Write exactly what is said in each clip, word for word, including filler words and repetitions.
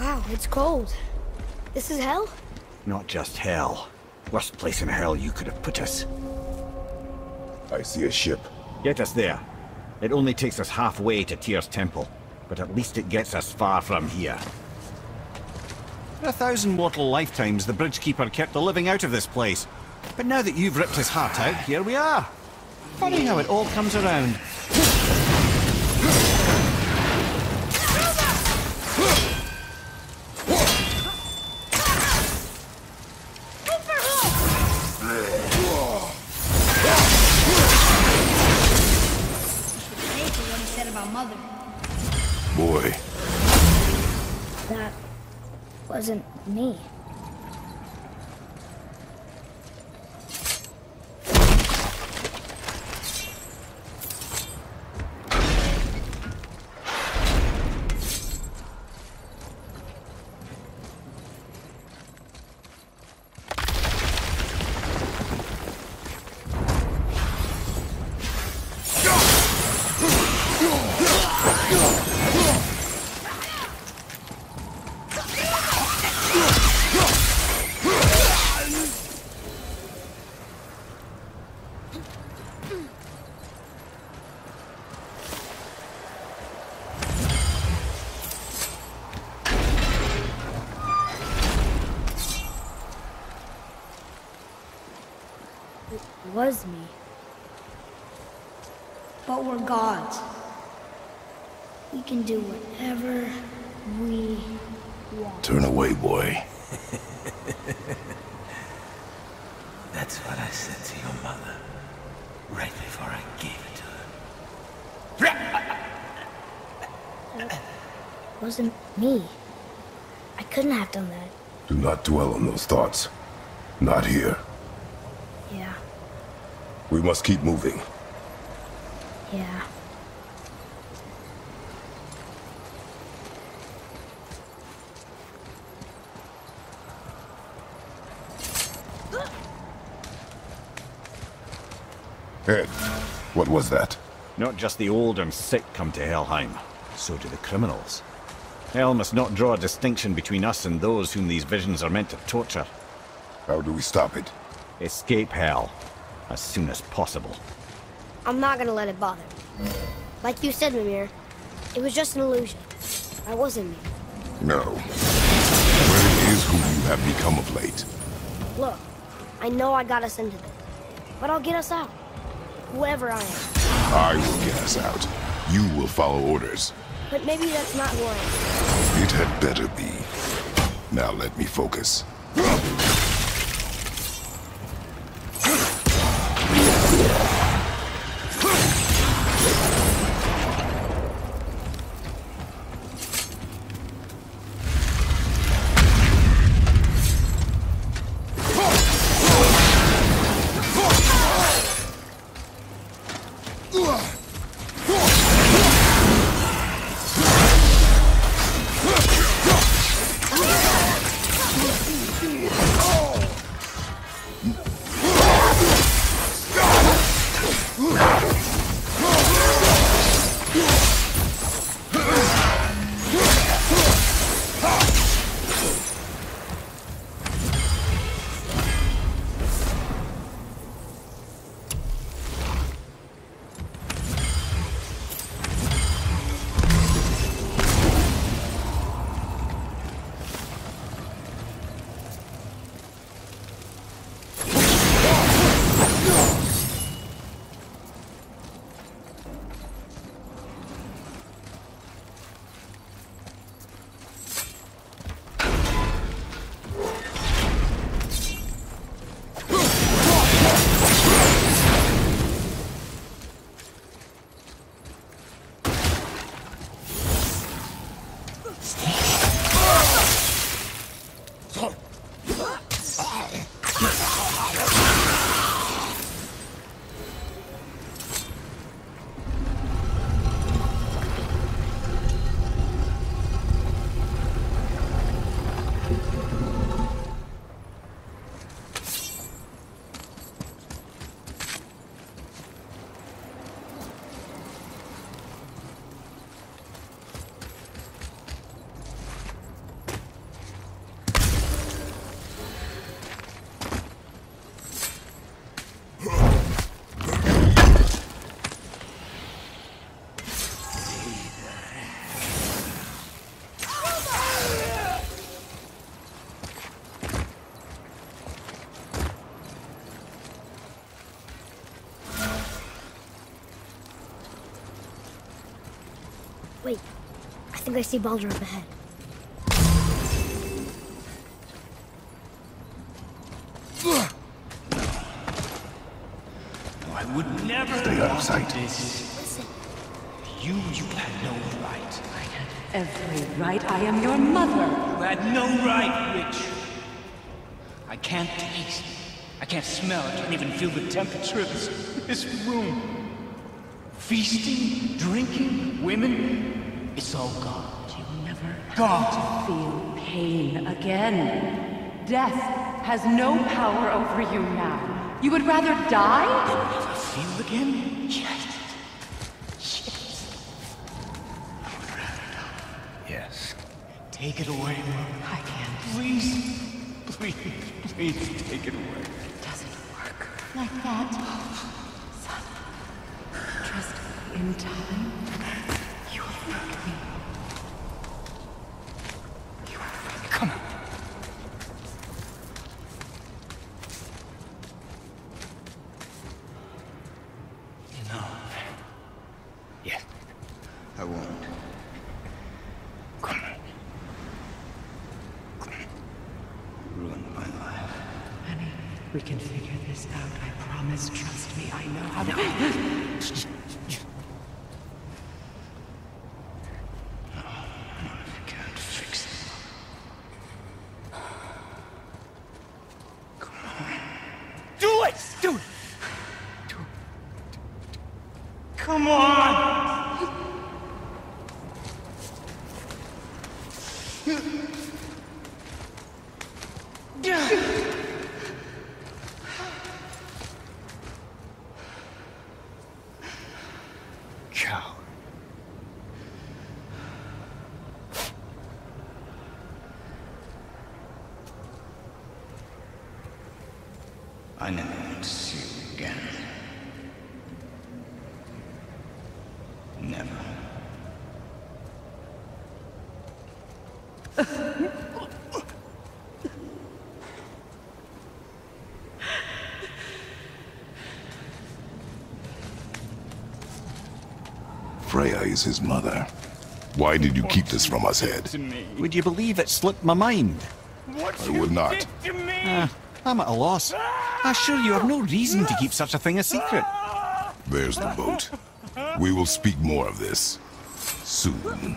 Wow, it's cold. This is hell? Not just hell. Worst place in hell you could have put us. I see a ship. Get us there. It only takes us halfway to Tyr's temple, but at least it gets us far from here. For a thousand mortal lifetimes, the Bridgekeeper kept the living out of this place. But now that you've ripped his heart out, here we are. Funny how it all comes around. Boy. That wasn't me. Was me. But we're gods. We can do whatever we want. Turn away, boy. That's what I said to your mother, right before I gave it to her. That wasn't me. I couldn't have done that. Do not dwell on those thoughts. Not here. Yeah. We must keep moving. Yeah. Ed, what was that? Not just the old and sick come to Helheim. So do the criminals. Hell must not draw a distinction between us and those whom these visions are meant to torture. How do we stop it? Escape Hell. As soon as possible. I'm not gonna let it bother me. Like you said, Mimir, it was just an illusion. I wasn't me. No. But it is who you have become of late. Look, I know I got us into this, but I'll get us out. Whoever I am. I will get us out. You will follow orders. But maybe that's not who I am. It had better be. Now let me focus. think I see Baldur up ahead. I would never Stay out of sight. This. Listen. You, you had no right. I had every right. I am your mother. You had no right, Witch. I can't taste. I can't smell. I can't even feel the temperature of this, this room. Feasting, drinking, women. It's all gone. You never Gone. feel pain again. Death has no power over you now. You would rather die? And never feel again? Yes. Yes. I would rather die. Yes. Take it away, Mom. I can't. Please. Please. Please take it away. It doesn't work like that. Son, trust me. In time, you will break me. You will break me. Come on. No. Yes. I won't. Come on. Come on. Ruined my life. Honey, we can figure this out. I promise. Trust me. I know how to. Come on! Cow. I never want to see you again. Never. Freya is his mother. Why did you keep this from us, Ed? Would you believe it slipped my mind? I would not. Uh, I'm at a loss. I assure you have no reason to keep such a thing a secret. There's the boat. We will speak more of this soon.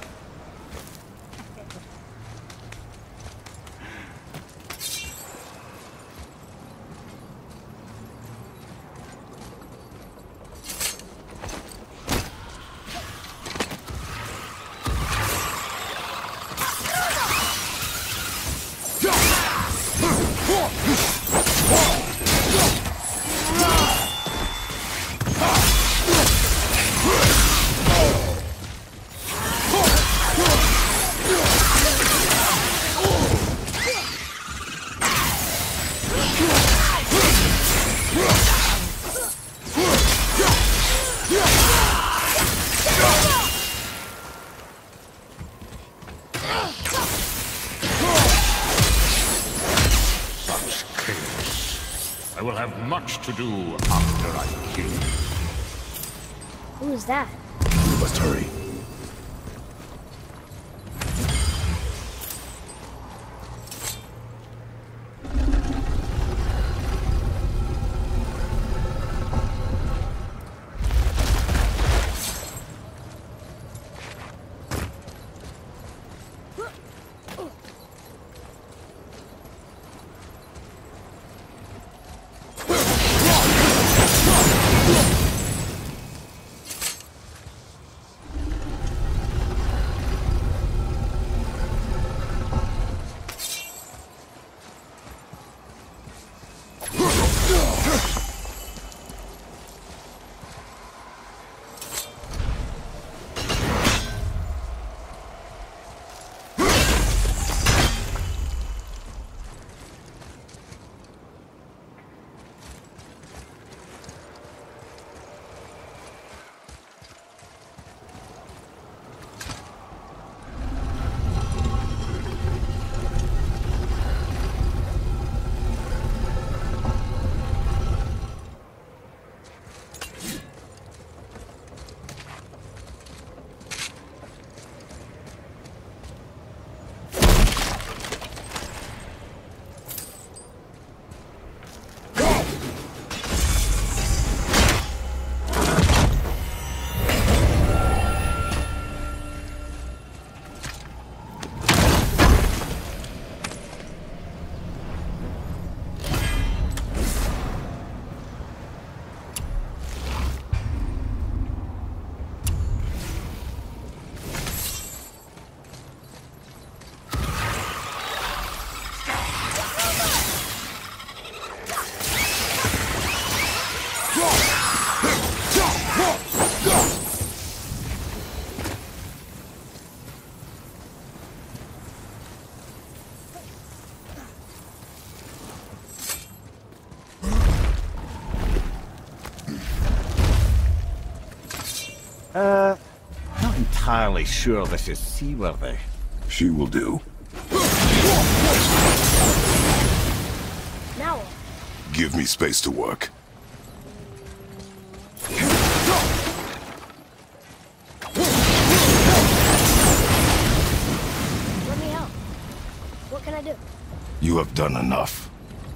I will have much to do after I kill you. Who is that? We must hurry. Uh, not entirely sure this is seaworthy. She will do. Now what? Give me space to work. Let me help. What can I do? You have done enough.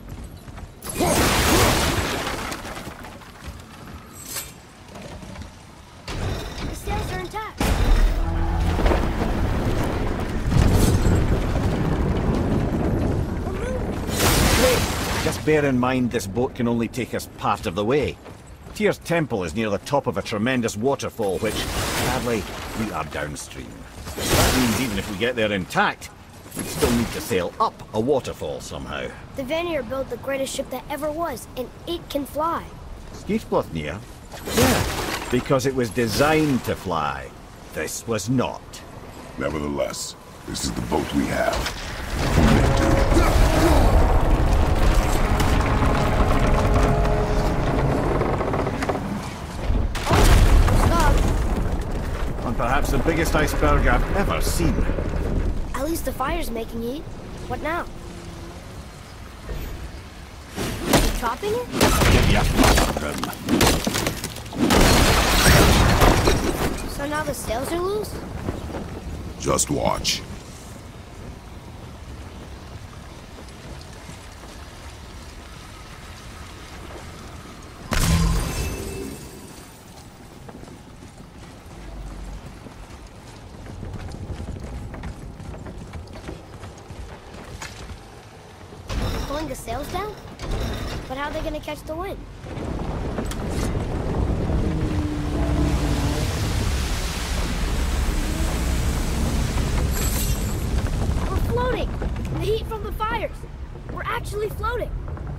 The sails are intact. We're moving. Just bear in mind this boat can only take us part of the way. Tyr's temple is near the top of a tremendous waterfall, which, sadly, we are downstream. That means even if we get there intact, we still need to sail up a waterfall somehow. The Vanir built the greatest ship that ever was, and it can fly. Skifblathnir? Yeah, because it was designed to fly. This was not. Nevertheless, this is the boat we have. Stop. And perhaps the biggest iceberg I've ever seen. At least the fire's making heat. What now? You chopping it? Give you a flutter, Grim. So now the sails are loose? Just watch. Pulling the sails down? But how are they gonna catch the wind? We're floating! The heat from the fires! We're actually floating!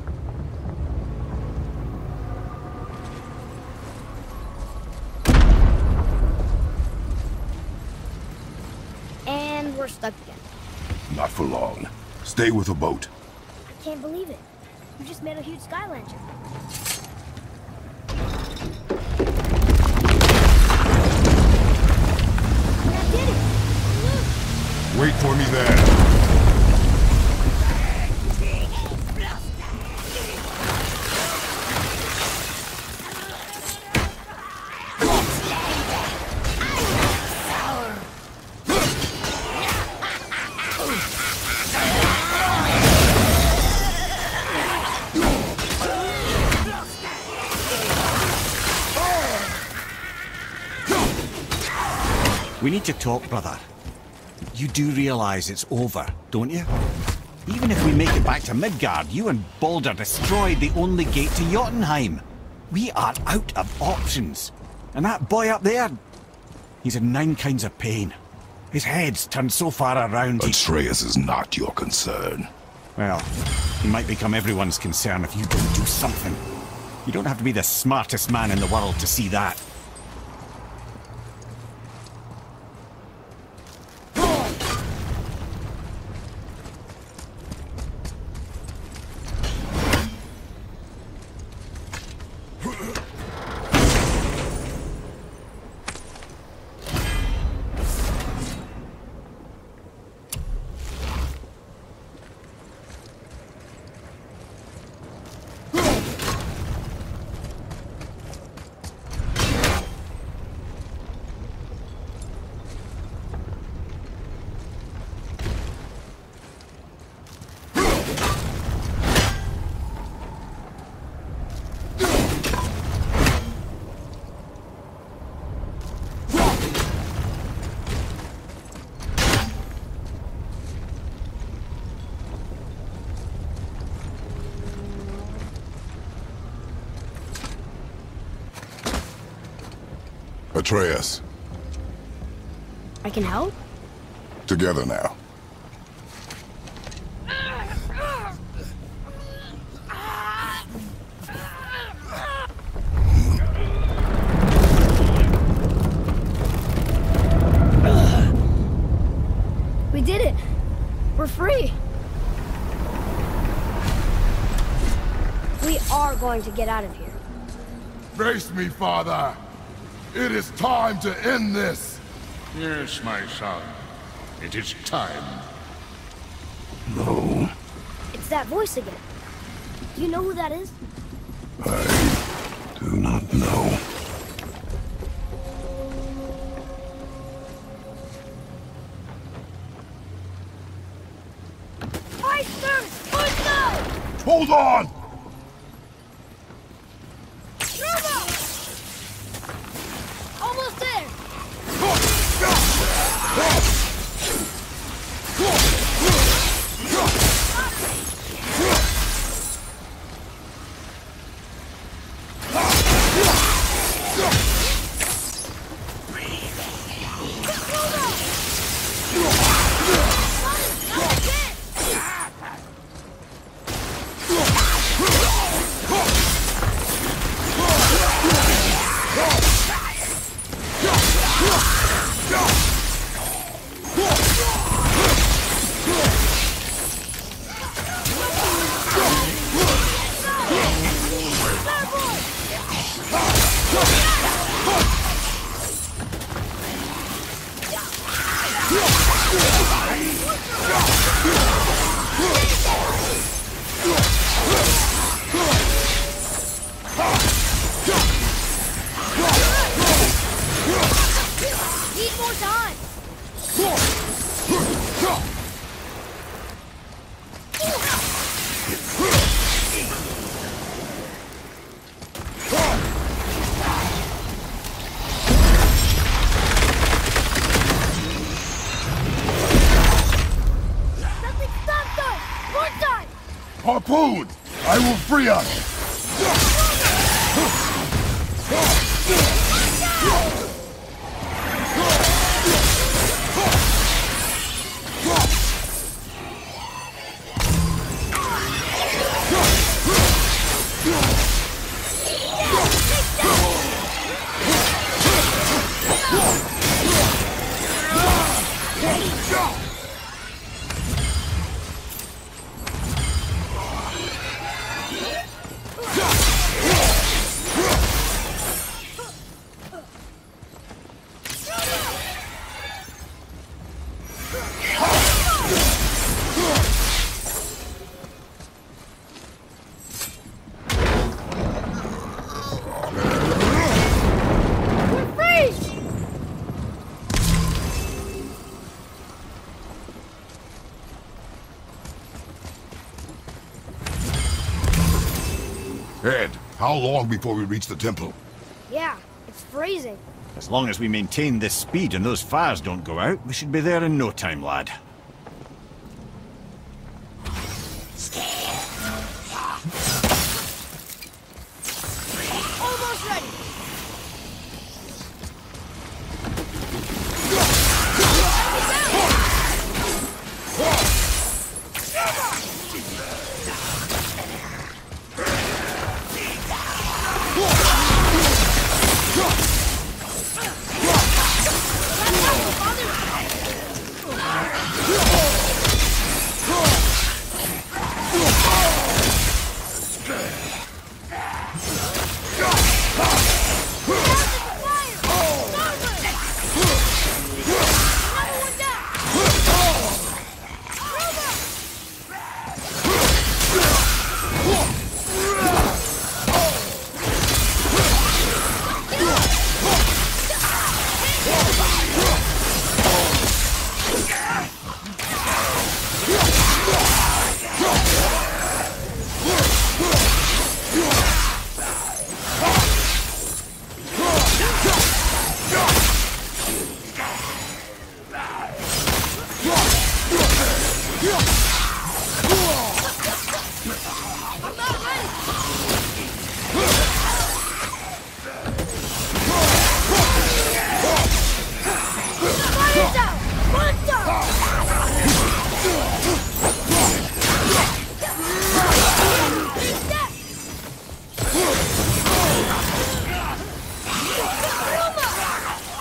And we're stuck again. Not for long. Stay with the boat. I can't believe it. You just made a huge sky lantern. That did it! Look! Wait for me there. We need to talk, brother. You do realize it's over, don't you? Even if we make it back to Midgard, you and Baldur destroyed the only gate to Jotunheim. We are out of options. And that boy up there, he's in nine kinds of pain. His head's turned so far around he... Atreus is not your concern. Well, he might become everyone's concern if you don't do something. You don't have to be the smartest man in the world to see that. Atreus. I can help? Together now. We did it! We're free! We are going to get out of here. Face me, father! It is time to end this! Yes, my son. It is time. No, It's that voice again. Do you know who that is? I do not know. Hold on! Almost there! Need more time! Nothing stopped us! More time! Harpoon! I will free us! Ed, how long before we reach the temple? Yeah, it's freezing. As long as we maintain this speed and those fires don't go out, we should be there in no time, lad. Almost ready!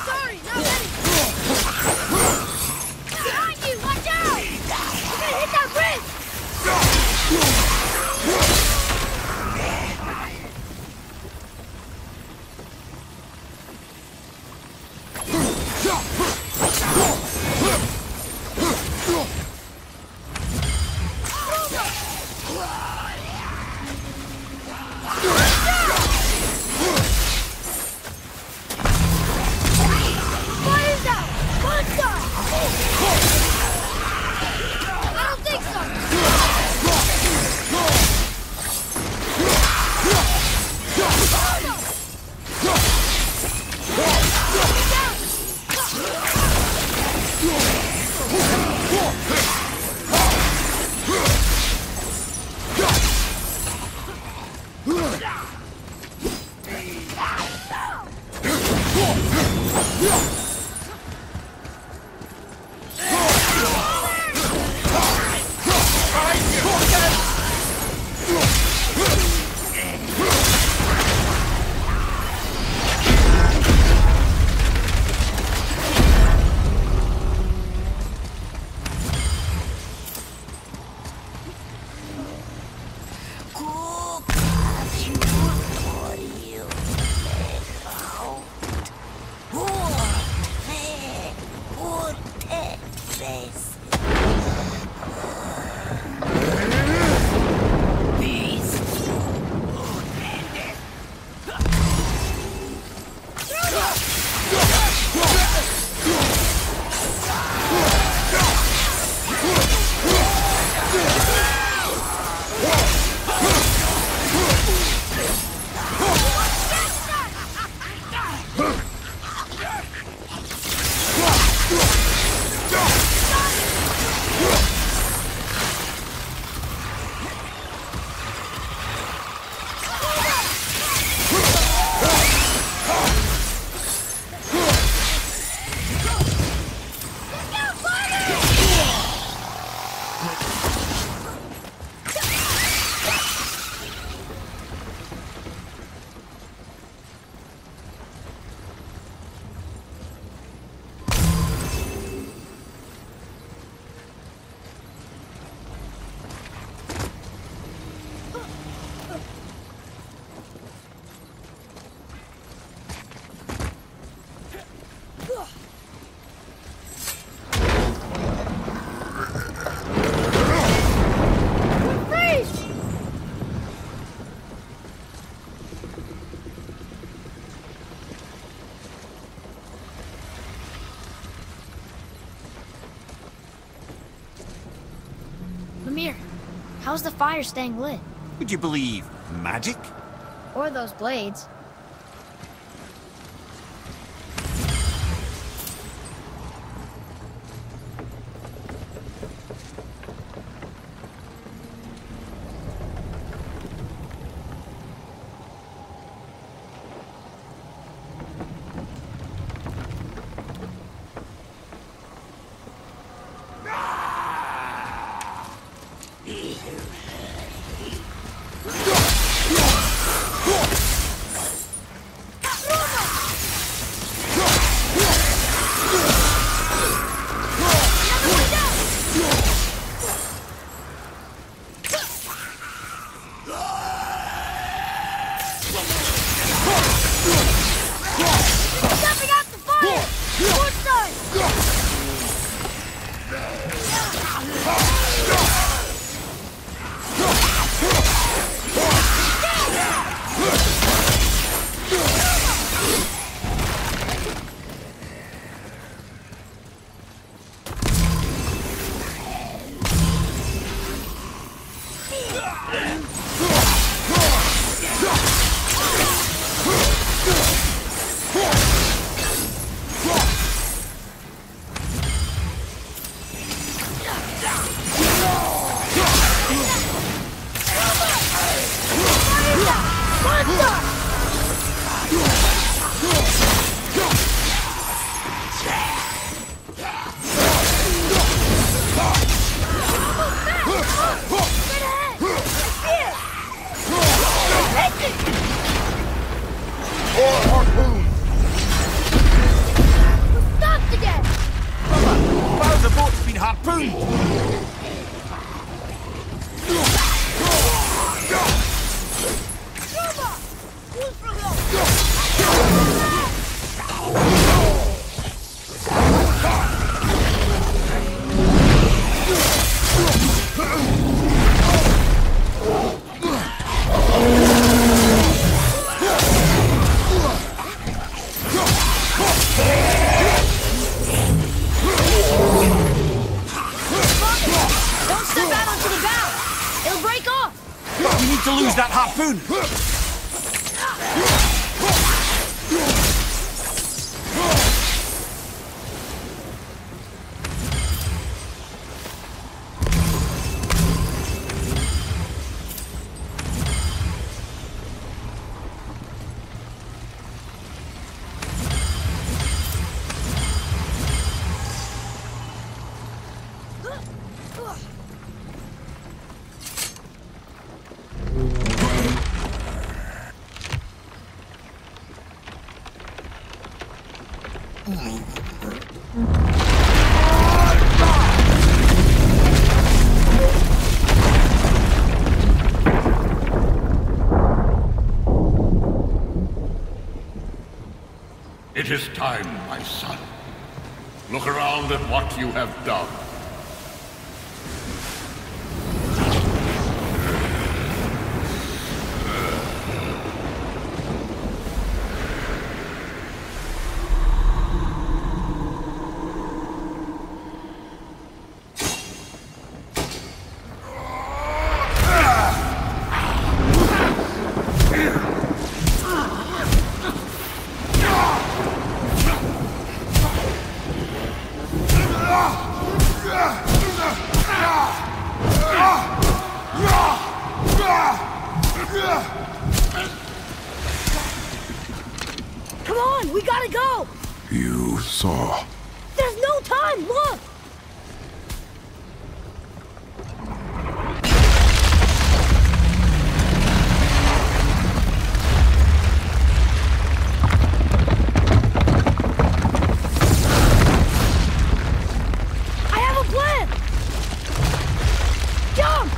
Sorry, not ready. Behind you, watch out! You're gonna hit that Mimir, how's the fire staying lit? Would you believe magic? Or those blades? It is time, my son. Look around at what you have done. Come on, we gotta go! You saw. There's no time, look! I have a plan! Jump!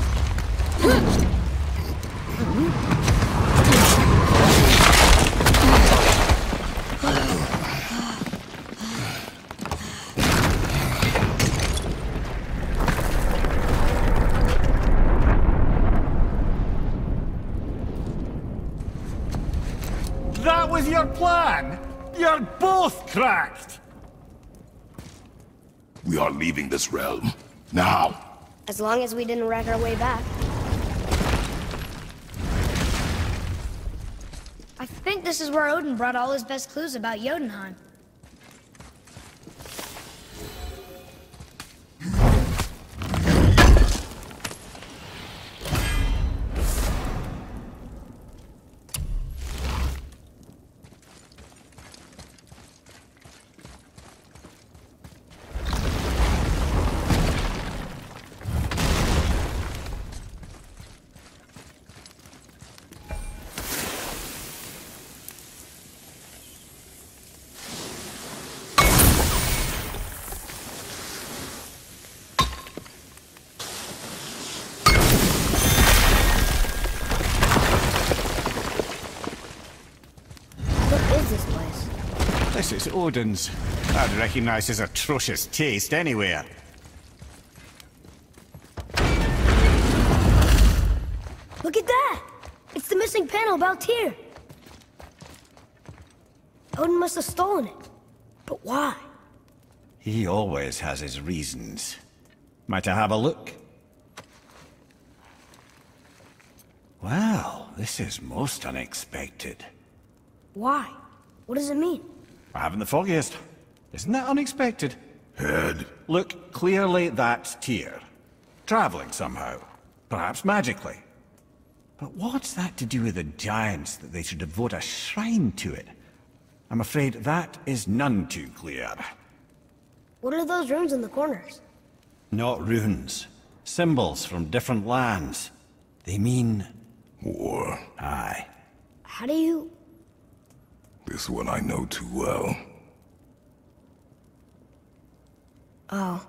That was your plan? You're both cracked! We are leaving this realm. Now. As long as we didn't wreck our way back. I think this is where Odin brought all his best clues about Jotunheim. This is Odin's. I'd recognize his atrocious taste anywhere. Look at that! It's the missing panel about Tyr. Odin must have stolen it. But why? He always has his reasons. Might I have a look? Well, this is most unexpected. Why? What does it mean? I haven't the foggiest. Isn't that unexpected? Head. Look, clearly that's Tyr. Traveling somehow. Perhaps magically. But what's that to do with the giants that they should devote a shrine to it? I'm afraid that is none too clear. What are those runes in the corners? Not runes. Symbols from different lands. They mean... War. Aye. How do you... This one I know too well. Oh.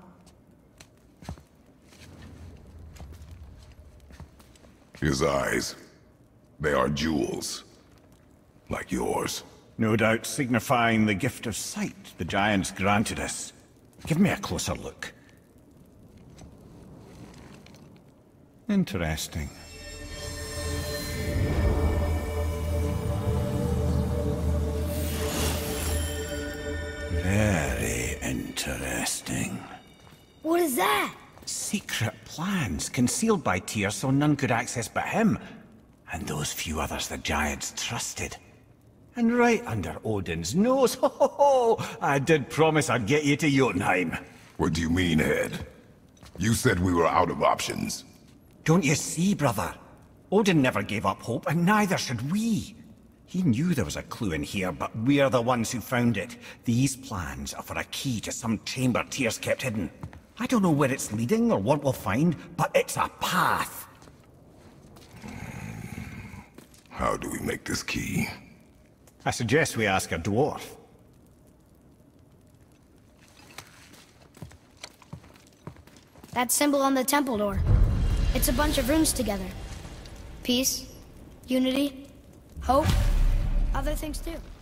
His eyes. They are jewels. Like yours. No doubt signifying the gift of sight the giants granted us. Give me a closer look. Interesting. Very interesting. What is that? Secret plans concealed by Tyr so none could access but him, and those few others the giants trusted. And right under Odin's nose, ho ho ho! I did promise I'd get you to Jotunheim. What do you mean, Head? You said we were out of options. Don't you see, brother? Odin never gave up hope, and neither should we. He knew there was a clue in here, but we're the ones who found it. These plans are for a key to some chamber Tyr's kept hidden. I don't know where it's leading or what we'll find, but it's a path. How do we make this key? I suggest we ask a dwarf. That symbol on the temple door. It's a bunch of runes together. Peace, unity, hope, other things too.